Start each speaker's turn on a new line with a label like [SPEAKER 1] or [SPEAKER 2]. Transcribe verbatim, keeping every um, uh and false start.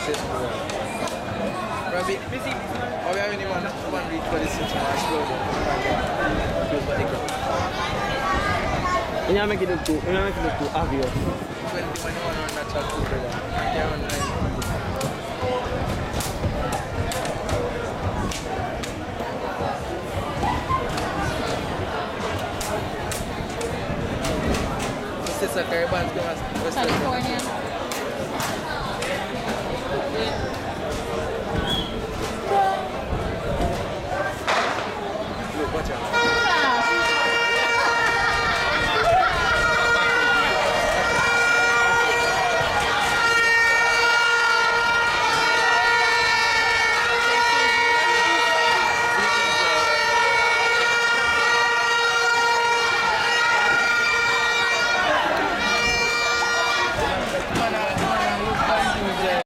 [SPEAKER 1] test for that. Rabbi, how are you man? Come and read for the city and slow down. Feel for the ground.
[SPEAKER 2] You know make it look too, you know make it look too obvious.
[SPEAKER 1] twenty money one on that chat too, brother. You can't run nine. Sister Caribbean's going to West
[SPEAKER 3] California.